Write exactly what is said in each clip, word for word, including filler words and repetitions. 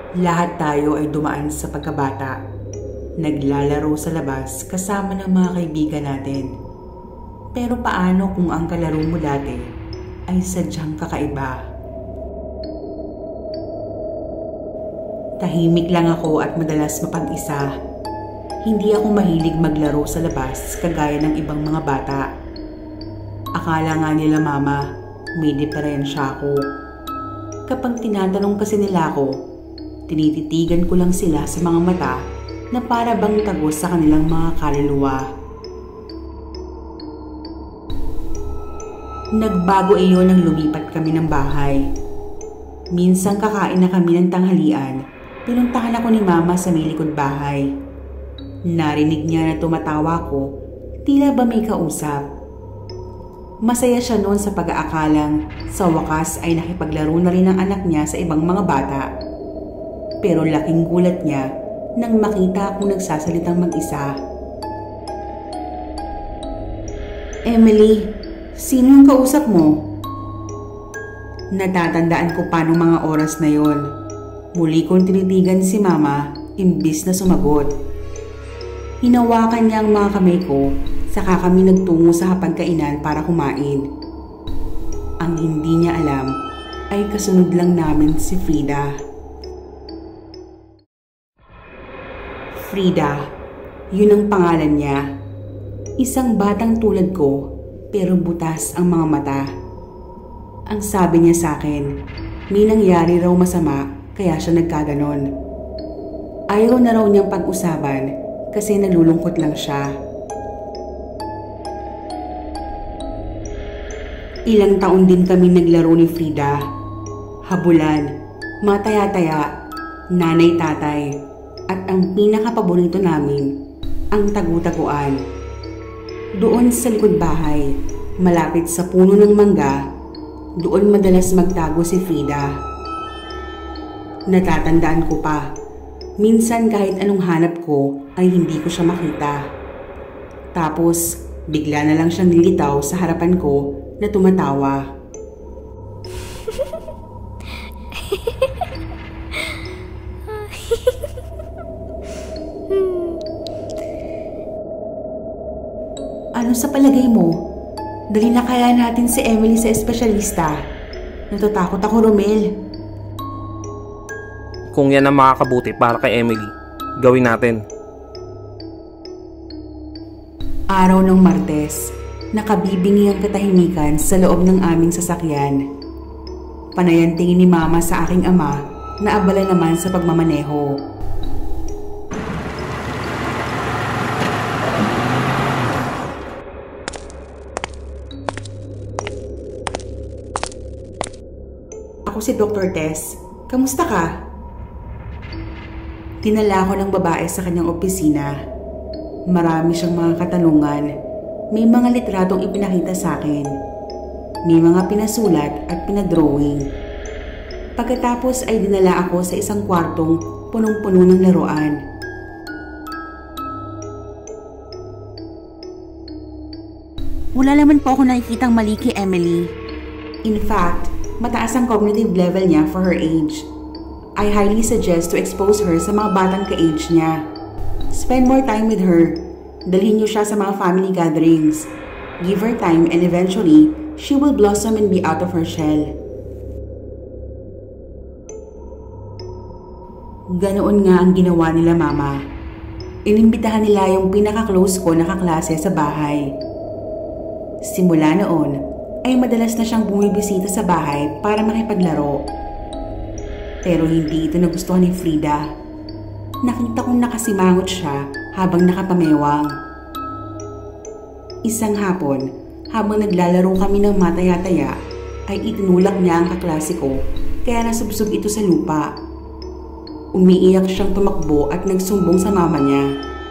Lahat tayo ay dumaan sa pagkabata. Naglalaro sa labas kasama ng mga kaibigan natin. Pero paano kung ang kalaro mo dati ay sadyang kakaiba? Tahimik lang ako at madalas mapag-isa. Hindi ako mahilig maglaro sa labas kagaya ng ibang mga bata. Akala nga nila mama, may diferensya ako. Kapag tinatanong kasi nila ako, tinititigan ko lang sila sa mga mata na para bang tagos sa kanilang mga kaluluwa. Nagbago iyon nang lumipat kami ng bahay. Minsang kakain na kami ng tanghalian, pinuntahan ako ni mama sa may likod bahay. Narinig niya na tumatawa ko, tila ba may kausap. Masaya siya noon sa pag-aakalang sa wakas ay nakipaglaro na rin ang anak niya sa ibang mga bata. Pero laking gulat niya nang makita akong nagsasalitang mag-isa. Emily, sino yung kausap mo? Natatandaan ko pa nung mga oras na yon. Muli kong tinitigan si mama imbis na sumagot. Hinawakan niya ang mga kamay ko, saka kami nagtungo sa hapagkainan para kumain. Ang hindi niya alam ay kasunod lang namin si Frida. Frida, yun ang pangalan niya. Isang batang tulad ko, pero butas ang mga mata. Ang sabi niya sa akin, may nangyari raw masama kaya siya nagkaganon. Ayaw na raw niyang pag-usapan kasi nalulungkot lang siya. Ilang taon din kami naglaro ni Frida. Habulan, mataya-taya, nanay-tatay. At ang pinakapaborito namin, ang tagu-taguan. Doon sa likod bahay, malapit sa puno ng mangga, doon madalas magtago si Frida. Natatandaan ko pa, minsan kahit anong hanap ko ay hindi ko siya makita. Tapos, bigla na lang siyang nilitaw sa harapan ko na tumatawa. Ano sa palagay mo? Dali na kaya natin si Emily sa espesyalista. Natatakot ako, Romel. Kung yan ang makakabuti para kay Emily, gawin natin. Araw ng Martes, nakabibingi ang katahimikan sa loob ng aming sasakyan. Panay tingin ni Mama sa aking ama na abala naman sa pagmamaneho. Ako si Doctor Tess. Kamusta ka? Dinala ko ng babae sa kanyang opisina. Marami siyang mga katanungan. May mga litratong ipinakita sa akin. May mga pinasulat at pinadrawing. Pagkatapos ay dinala ako sa isang kwartong punong-puno ng laruan. Wala naman po ako nakikitang mali kay Emily. In fact, mataas ang cognitive level niya for her age. I highly suggest to expose her sa mga batang ka-age niya. Spend more time with her. Dalhin niyo siya sa mga family gatherings. Give her time and eventually, she will blossom and be out of her shell. Ganoon nga ang ginawa nila mama. Inimbitahan nila yung pinaka-close ko na kaklase sa bahay. Simula noon, ay madalas na siyang bumibisita sa bahay para makipaglaro. Pero hindi ito nagustuhan ni Frida. Nakita kong nakasimangot siya habang nakapamewang. Isang hapon, habang naglalaro kami ng mataya-taya, ay itinulak niya ang kaklase ko kaya nasubsob ito sa lupa. Umiiyak siyang tumakbo at nagsumbong sa mama niya.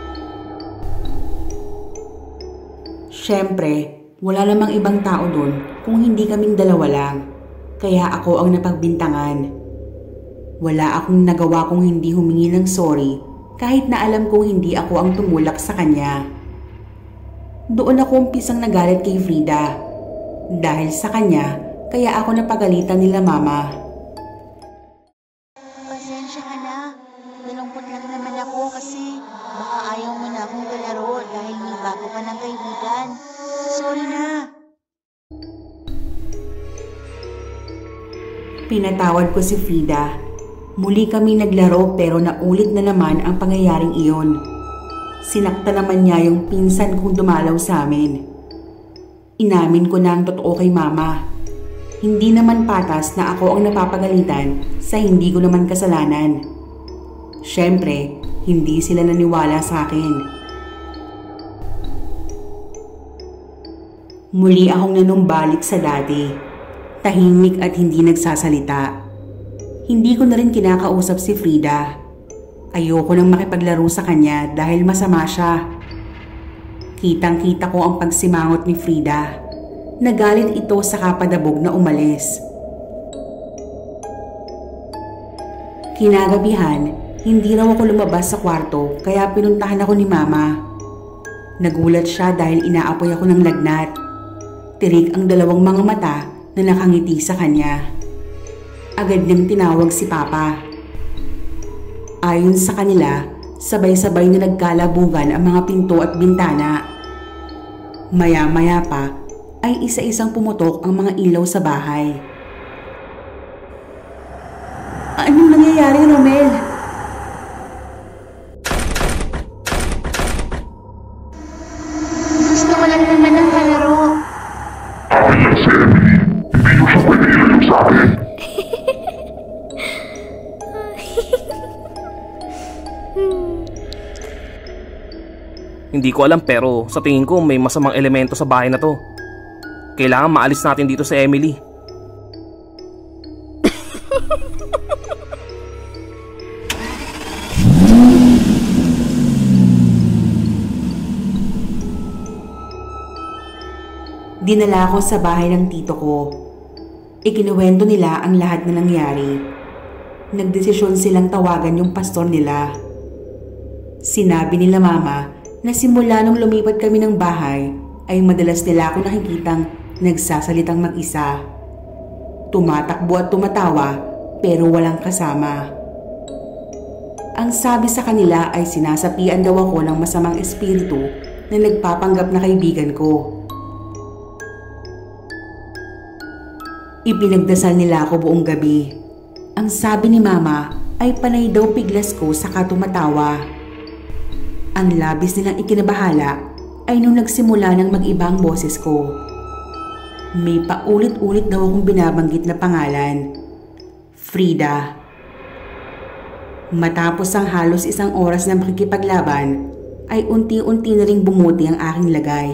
Siyempre, wala namang ibang tao doon kung hindi kaming dalawa lang, kaya ako ang napagbintangan. Wala akong nagawa kung hindi humingi ng sorry kahit na alam kong hindi ako ang tumulak sa kanya. Doon ako umpisang nagalit kay Frida. Dahil sa kanya, kaya ako napagalitan nila mama. Pasensya ka na. Pinatawad ko si Frida. Muli kami naglaro pero naulit na naman ang pangyayaring iyon. Sinakta naman niya yung pinsan kong dumalaw sa amin. Inamin ko na ang totoo kay Mama. Hindi naman patas na ako ang napapagalitan sa hindi ko naman kasalanan. Siyempre, hindi sila naniwala sa akin. Muli akong nanumbalik sa dati. Tahimik at hindi nagsasalita. Hindi ko na rin kinakausap si Frida. Ayoko nang makipaglaro sa kanya dahil masama siya. Kitang-kita ko ang pagsimangot ni Frida. Nagalit ito sa kapadabog na umalis. Kinagabihan, hindi raw ako lumabas sa kwarto kaya pinuntahan ako ni Mama. Nagulat siya dahil inaapoy ako ng lagnat. Tirik ang dalawang mga mata na nakangiti sa kanya. Agad niyang tinawag si Papa. Ayon sa kanila, sabay-sabay na nagkalabugan ang mga pinto at bintana. Maya-maya pa ay isa-isang pumutok ang mga ilaw sa bahay. Anong nangyayari, Romel? Gusto ko lang naman ng kalaro. Ayan si Emily. Hindi ko siya pwede ilalim sa akin. Hindi ko alam pero sa tingin ko may masamang elemento sa bahay na to. Kailangan maalis natin dito si Emily. Dinala ako sa bahay ng tito ko. Ikinuwento nila ang lahat na nangyari. Nagdesisyon silang tawagan yung pastor nila. Sinabi nila Mama na simula nung lumipat kami ng bahay ay madalas nila ako nakikitang nagsasalitang mag-isa. Tumatakbo at tumatawa pero walang kasama. Ang sabi sa kanila ay sinasapian daw ako ng masamang espiritu na nagpapanggap na kaibigan ko. Ipinagdasal nila ako buong gabi. Ang sabi ni Mama ay panay daw piglas ko saka tumatawa. Ang labis nilang ikinabahala ay nung nagsimula ng mag-iba ang boses ko. May paulit-ulit daw akong binabanggit na pangalan. Frida. Matapos ang halos isang oras na makikipaglaban, ay unti-unti na ring bumuti ang aking lagay.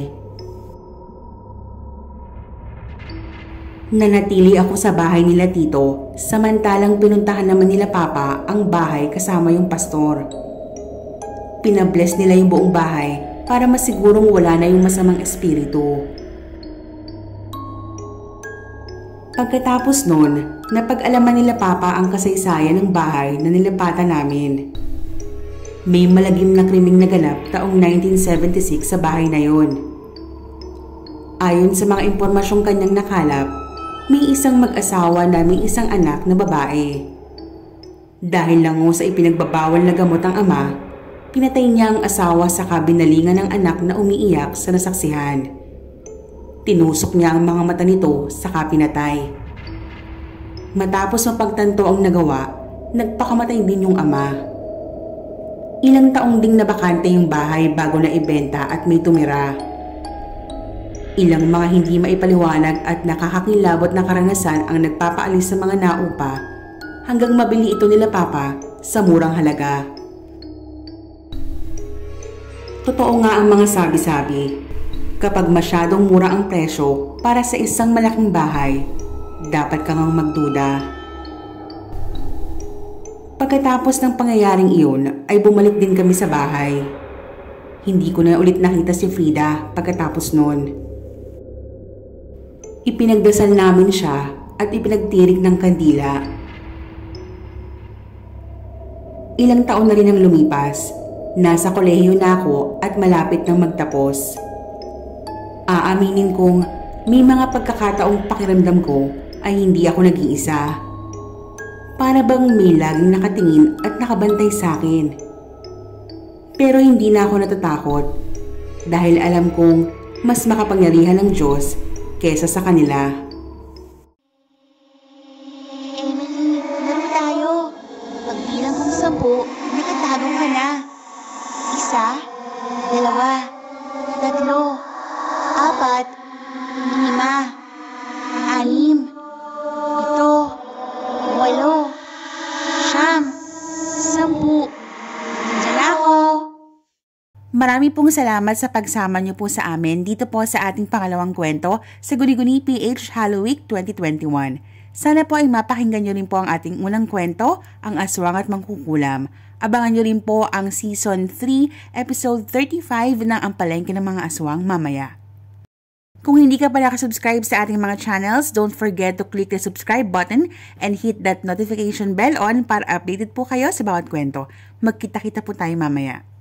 Nanatili ako sa bahay nila tito, samantalang pinuntahan naman nila Papa ang bahay kasama yung pastor. Pinabless nila yung buong bahay para masigurong wala na yung masamang espiritu. Pagkatapos nun, napag-alaman nila Papa ang kasaysayan ng bahay na nilipatan namin. May malagim na krimeng naganap taong nineteen seventy-six sa bahay na yon. Ayon sa mga impormasyong kanyang nakalap, may isang mag-asawa na may isang anak na babae. Dahil lang sa ipinagbabawal na gamot ang ama, pinatay niya ang asawa sa kabinalingan ng anak na umiiyak sa nasaksihan. Tinusok niya ang mga mata nito saka pinatay. Matapos mapagtanto ang nagawa, nagpakamatay din yung ama. Ilang taong ding nabakante yung bahay bago na ibenta at may tumira. Ilang mga hindi maipaliwanag at nakakakilabot na karanasan ang nagpapaalis sa mga naupa hanggang mabili ito nila Papa sa murang halaga. Totoo nga ang mga sabi-sabi. Kapag masyadong mura ang presyo para sa isang malaking bahay, dapat kang magduda. Pagkatapos ng pangyayaring iyon ay bumalik din kami sa bahay. Hindi ko na ulit nakita si Frida pagkatapos noon. Ipinagdasal namin siya at ipinagtirik ng kandila. Ilang taon na rin ang lumipas. Nasa kolehiyo na ako at malapit nang magtapos. Aaminin kong may mga pagkakataong pakiramdam ko ay hindi ako nag-iisa. Para bang may laging nakatingin at nakabantay sa akin. Pero hindi na ako natatakot dahil alam kong mas makapangyarihan ng Diyos kesa sa kanila. Emily, laro tayo. Pagbilang kong sampu, nakatago ka na. Isa, dalawa, tatlo, apat, lima, anim, pito, walo, siyam, sampu. Diyan ako. Marami pong salamat sa pagsama niyo po sa amin dito po sa ating pangalawang kwento sa Guni-Guni P H Halo Week twenty twenty-one. Sana po ay mapakinggan niyo rin po ang ating unang kwento, Ang Aswang at Mangkukulam. Abangan niyo rin po ang Season three, Episode thirty-five ng Ang Palengke ng Mga Aswang mamaya. Kung hindi ka pa nakasubscribe sa ating mga channels, don't forget to click the subscribe button and hit that notification bell on para updated po kayo sa bawat kwento. Magkita-kita po tayo mamaya.